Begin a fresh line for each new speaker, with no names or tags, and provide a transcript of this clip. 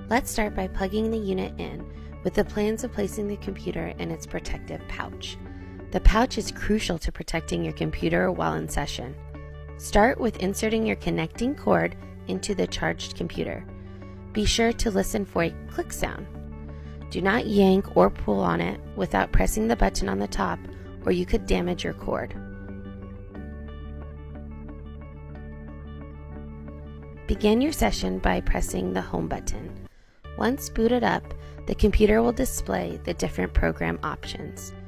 Let's start by plugging the unit in with the plans of placing the computer in its protective pouch. The pouch is crucial to protecting your computer while in session. Start with inserting your connecting cord into the charged computer. Be sure to listen for a click sound. Do not yank or pull on it without pressing the button on the top, or you could damage your cord. Begin your session by pressing the home button. Once booted up, the computer will display the different program options.